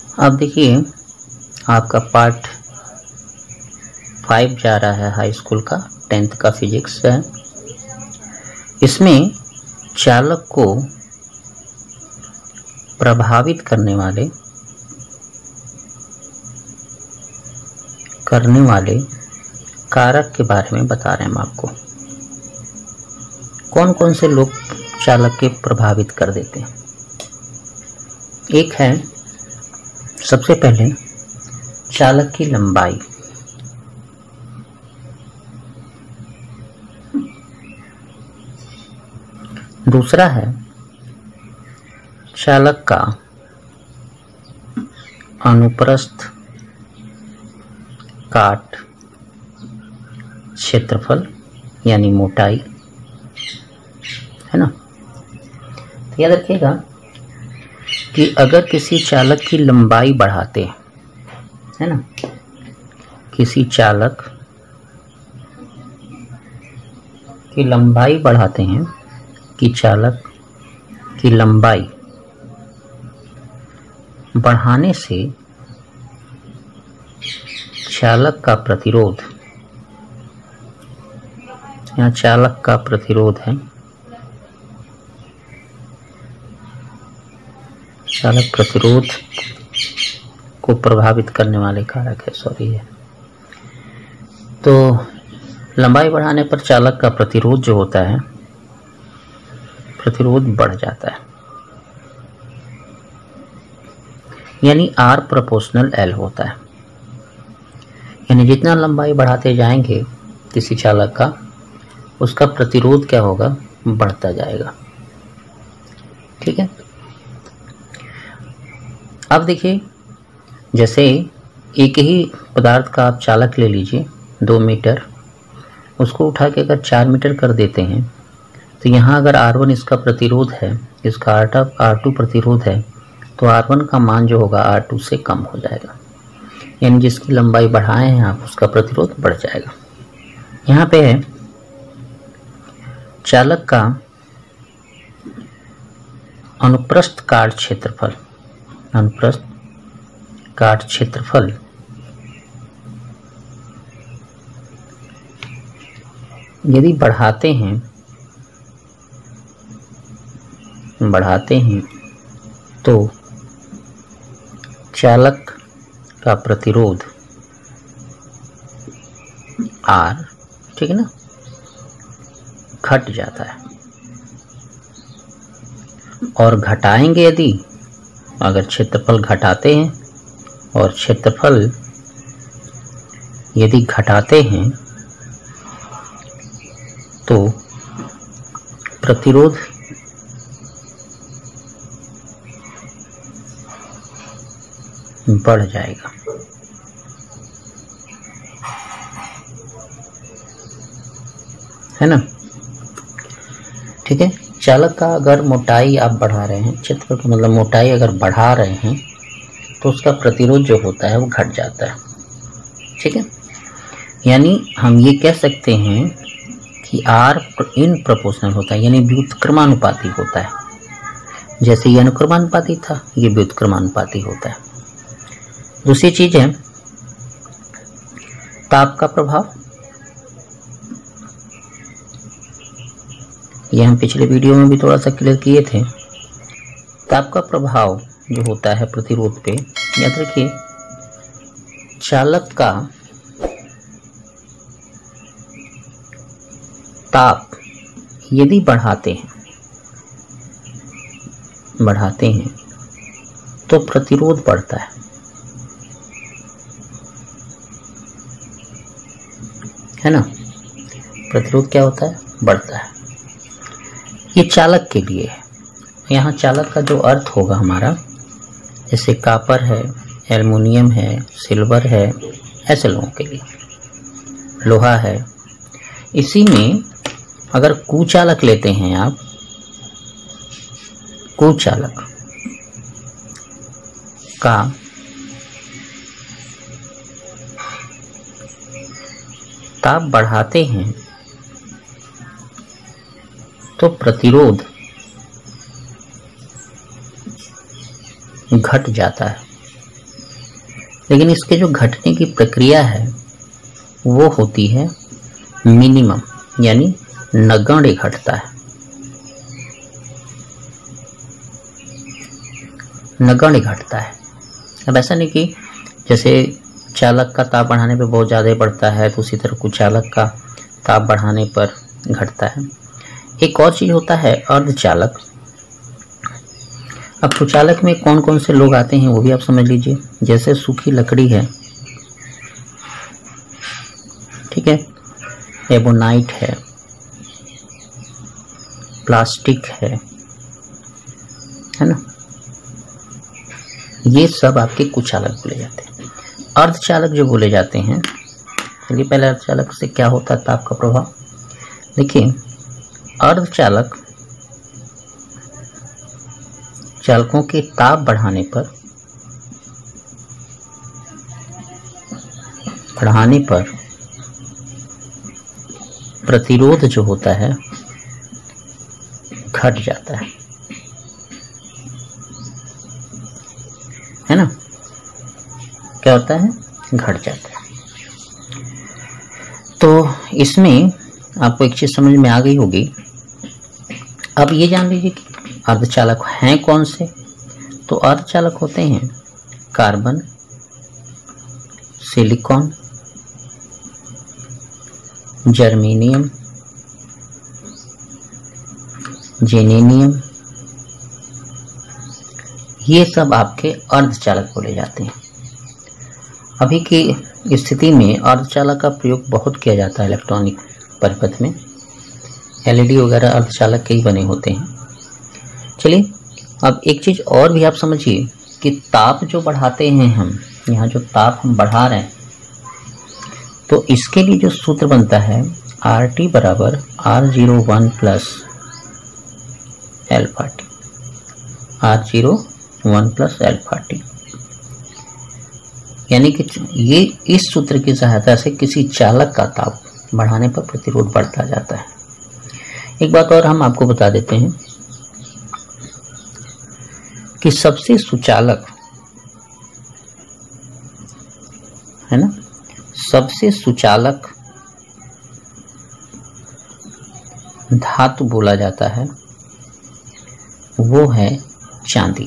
अब देखिए आपका पार्ट 5 जा रहा है हाई स्कूल का, 10th का फिजिक्स है। इसमें चालक को प्रभावित करने वाले कारक के बारे में बता रहे हैं हम आपको। कौन कौन से लोग चालक के प्रभावित कर देते हैं। एक है सबसे पहले चालक की लंबाई। दूसरा है चालक का अनुप्रस्थ काट क्षेत्रफल यानी मोटाई, है ना। तो याद रखिएगा कि अगर किसी चालक की लंबाई बढ़ाते हैं, है ना, किसी चालक की लंबाई बढ़ाते हैं कि चालक की लंबाई बढ़ाने से चालक का प्रतिरोध, यहाँ चालक का प्रतिरोध है, चालक प्रतिरोध को प्रभावित करने वाले कारक है, सॉरी है। तो लंबाई बढ़ाने पर चालक का प्रतिरोध जो होता है, प्रतिरोध बढ़ जाता है, यानी R प्रोपोर्शनल L होता है। यानी जितना लंबाई बढ़ाते जाएंगे किसी चालक का, उसका प्रतिरोध क्या होगा, बढ़ता जाएगा। ठीक है। अब देखिए, जैसे एक ही पदार्थ का आप चालक ले लीजिए 2 मीटर, उसको उठा के अगर 4 मीटर कर देते हैं तो यहाँ अगर R1 इसका प्रतिरोध है, इसका R2 प्रतिरोध है, तो R1 का मान जो होगा R2 से कम हो जाएगा। यानी जिसकी लंबाई बढ़ाए हैं आप, उसका प्रतिरोध बढ़ जाएगा। यहाँ पे है चालक का अनुप्रस्थ काट क्षेत्रफल। अनुप्रस्थ काट क्षेत्रफल यदि बढ़ाते हैं तो चालक का प्रतिरोध R, ठीक है ना, घट जाता है। और घटाएंगे यदि, अगर क्षेत्रफल घटाते हैं और क्षेत्रफल यदि घटाते हैं तो प्रतिरोध बढ़ जाएगा। है ना। ठीक है। चालक का अगर मोटाई आप बढ़ा रहे हैं, क्षेत्रफल का मतलब मोटाई अगर बढ़ा रहे हैं, तो उसका प्रतिरोध जो होता है वो घट जाता है। ठीक है। यानी हम ये कह सकते हैं कि R इन प्रोपोर्शनल होता है, यानी व्युत्क्रमानुपाती होता है। जैसे ये अनुक्रमानुपाती था, ये व्युत्क्रमानुपाती होता है। दूसरी चीज है ताप का प्रभाव। ये हम पिछले वीडियो में भी थोड़ा सा क्लियर किए थे। ताप का प्रभाव जो होता है प्रतिरोध पे, याद रखिए चालक का ताप यदि बढ़ाते हैं तो प्रतिरोध बढ़ता है ना। प्रतिरोध क्या होता है, बढ़ता है। ये चालक के लिए है। यहाँ चालक का जो अर्थ होगा हमारा, जैसे कापर है, एल्युमिनियम है, सिल्वर है, ऐसे लोगों के लिए, लोहा है। इसी में अगर कुचालक लेते हैं आप, कुचालक का ताप बढ़ाते हैं तो प्रतिरोध घट जाता है। लेकिन इसके जो घटने की प्रक्रिया है वो होती है मिनिमम, यानी नगण्य घटता है, नगण्य घटता है। अब ऐसा नहीं कि जैसे चालक का ताप बढ़ाने पे बहुत ज़्यादा बढ़ता है तो उसी तरह कुचालक का ताप बढ़ाने पर घटता है। एक और चीज़ होता है अर्धचालक। अब कुचालक में कौन कौन से लोग आते हैं वो भी आप समझ लीजिए। जैसे सूखी लकड़ी है, ठीक है, एबोनाइट है, प्लास्टिक है ना, ये सब आपके कुचालक बोले जाते हैं। अर्धचालक जो बोले जाते हैं, चलिए पहले अर्धचालक से क्या होता है ताप का प्रभाव देखिए। अर्धचालक चालकों के ताप बढ़ाने पर प्रतिरोध जो होता है घट जाता है ना, क्या होता है, घट जाता है। तो इसमें आपको एक चीज समझ में आ गई होगी। अब ये जान लीजिए कि अर्धचालक हैं कौन से। तो अर्धचालक होते हैं कार्बन, सिलिकॉन, जर्मेनियम, जेनेनियम, ये सब आपके अर्धचालक बोले जाते हैं। अभी की स्थिति में अर्धचालक का प्रयोग बहुत किया जाता है इलेक्ट्रॉनिक परिपथ में। एलईडी वगैरह अर्धचालक के ही बने होते हैं। चलिए अब एक चीज और भी आप समझिए कि ताप जो बढ़ाते हैं हम, यहाँ जो ताप हम बढ़ा रहे हैं, तो इसके लिए जो सूत्र बनता है RT बराबर R01 plus alpha T, R01 plus alpha T, यानी कि ये इस सूत्र की सहायता से किसी चालक का ताप बढ़ाने पर प्रतिरोध बढ़ता जाता है। एक बात और हम आपको बता देते हैं कि सबसे सुचालक है ना, सबसे सुचालक धातु बोला जाता है वो है चांदी।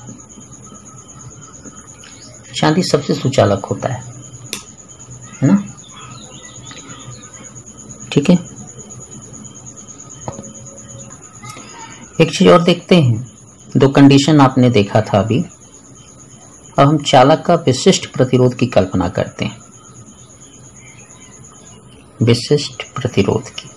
चांदी सबसे सुचालक होता है ना, ठीक है। एक चीज और देखते हैं, दो कंडीशन आपने देखा था अभी। अब हम चालक का विशिष्ट प्रतिरोध की कल्पना करते हैं। विशिष्ट प्रतिरोध की,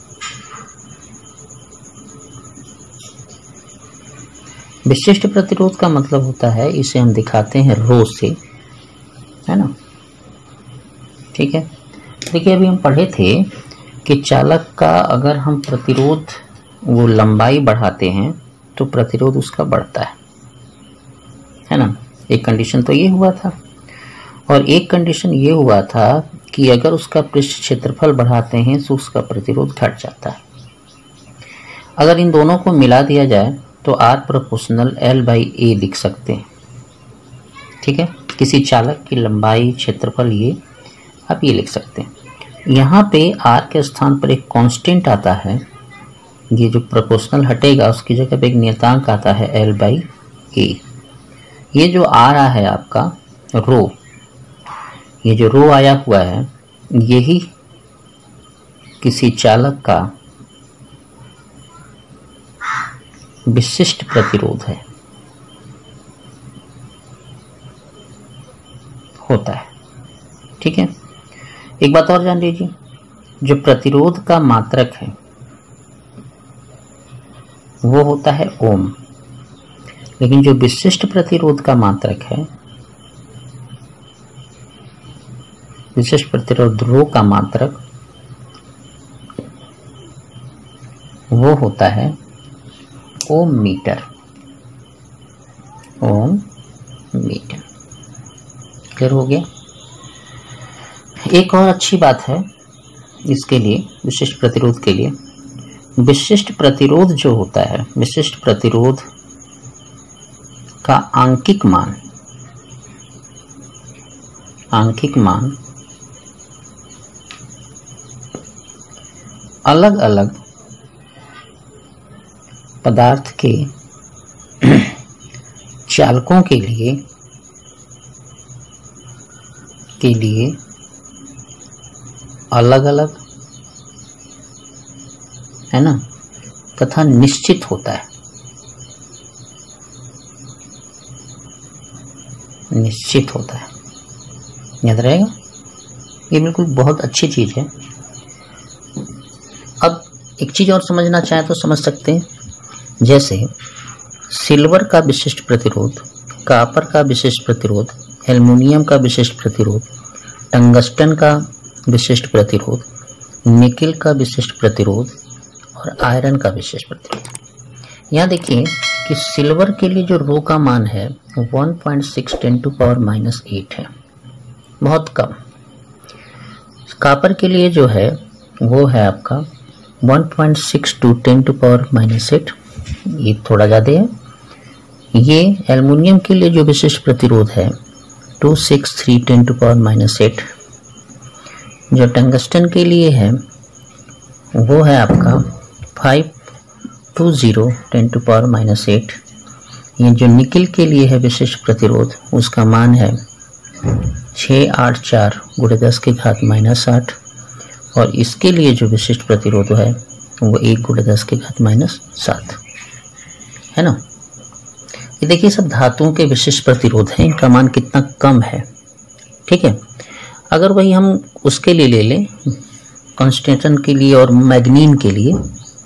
विशिष्ट प्रतिरोध का मतलब होता है, इसे हम दिखाते हैं रो से, है ना, ठीक है। देखिए अभी हम पढ़े थे कि चालक का अगर हम प्रतिरोध वो लंबाई बढ़ाते हैं तो प्रतिरोध उसका बढ़ता है ना। एक कंडीशन तो ये हुआ था, और एक कंडीशन ये हुआ था कि अगर उसका पृष्ठ क्षेत्रफल बढ़ाते हैं तो उसका प्रतिरोध घट जाता है। अगर इन दोनों को मिला दिया जाए तो R प्रोपोर्शनल L/A लिख सकते हैं, ठीक है। किसी चालक की लंबाई, क्षेत्रफल, ये आप ये लिख सकते हैं। यहाँ पे R के स्थान पर एक कांस्टेंट आता है, ये जो प्रोपोर्शनल हटेगा उसकी जगह पे एक नियतांक आता है L/A। ये जो आ रहा है आपका रो, ये जो रो आया हुआ है, यही किसी चालक का विशिष्ट प्रतिरोध है, होता है, ठीक है। एक बात और जान लीजिए, जो प्रतिरोध का मात्रक है वो होता है ओम, लेकिन जो विशिष्ट प्रतिरोध का मात्रक है, विशिष्ट प्रतिरोध रो का मात्रक, वो होता है ohm metre. Ohm metre, clear हो गया। एक और अच्छी बात है इसके लिए, विशिष्ट प्रतिरोध के लिए, विशिष्ट प्रतिरोध जो होता है, विशिष्ट प्रतिरोध का आंकिक मान आंकिक मान अलग अलग पदार्थ के चालकों के लिए अलग अलग है ना, तथा निश्चित होता है। निश्चित होता है, याद रहेगा, ये बिल्कुल बहुत अच्छी चीज है। अब एक चीज और समझना चाहे तो समझ सकते हैं, जैसे सिल्वर का विशिष्ट प्रतिरोध, कॉपर का विशिष्ट प्रतिरोध, एल्युमिनियम का विशिष्ट प्रतिरोध, टंगस्टन का विशिष्ट प्रतिरोध, निकिल का विशिष्ट प्रतिरोध और आयरन का विशिष्ट प्रतिरोध। यहाँ देखिए कि सिल्वर के लिए जो रो का मान है 1.6 × 10⁻⁸ है, बहुत कम। कॉपर के लिए जो है वो है आपका 1.62 × 10⁻⁸, ये थोड़ा ज़्यादा है। ये एल्युमिनियम के लिए जो विशिष्ट प्रतिरोध है 263 × 10⁻⁸। जो टंगस्टन के लिए है वो है आपका 520 × 10⁻⁸। ये जो निकिल के लिए है विशिष्ट प्रतिरोध, उसका मान है 684 × 10⁻⁸। और इसके लिए जो विशिष्ट प्रतिरोध है वो 1 × 10⁻⁷ है ना। ये देखिए सब धातुओं के विशिष्ट प्रतिरोध हैं, इनका मान कितना कम है। ठीक है, अगर वही हम उसके लिए ले लें, कंस्टेंटन के लिए और मैग्नीन के लिए,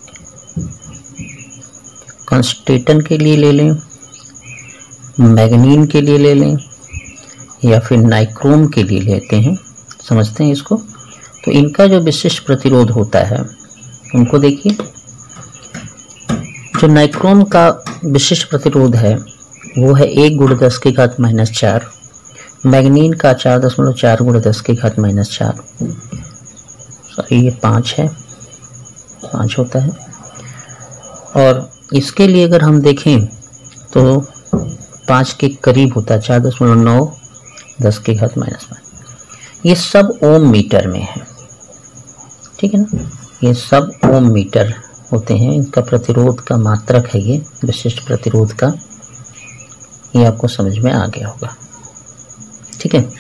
कंस्टेंटन के लिए ले लें, मैग्नीन के लिए ले लें, या फिर नाइक्रोम के लिए लेते हैं, समझते हैं इसको। तो इनका जो विशिष्ट प्रतिरोध होता है, उनको देखिए, जो नाइक्रोम का विशिष्ट प्रतिरोध है वो है 1 × 10⁻⁴। मैग्नीन का 4.4 × 10⁻⁴, सॉरी ये 5 है, 5 होता है। और इसके लिए अगर हम देखें तो 5 के करीब होता है, 4.9 10⁻⁵। ये सब ओम मीटर में है, ठीक है ना, ये सब ओम मीटर होते हैं। इनका प्रतिरोध का मात्रक है ये, विशिष्ट प्रतिरोध का, ये आपको समझ में आ गया होगा। ठीक है,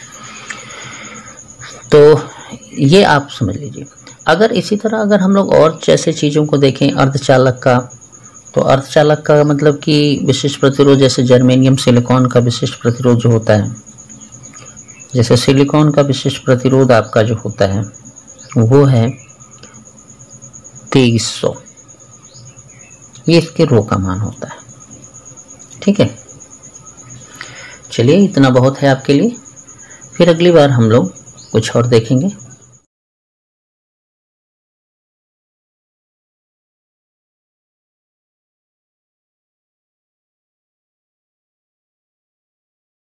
तो ये आप समझ लीजिए। अगर इसी तरह अगर हम लोग और जैसे चीज़ों को देखें, अर्धचालक का, तो अर्धचालक का मतलब कि विशिष्ट प्रतिरोध, जैसे जर्मेनियम सिलिकॉन का विशिष्ट प्रतिरोध जो होता है, जैसे सिलिकॉन का विशिष्ट प्रतिरोध आपका जो होता है वो है 2300, ये इसके रो का मान होता है। ठीक है, चलिए इतना बहुत है आपके लिए, फिर अगली बार हम लोग कुछ और देखेंगे।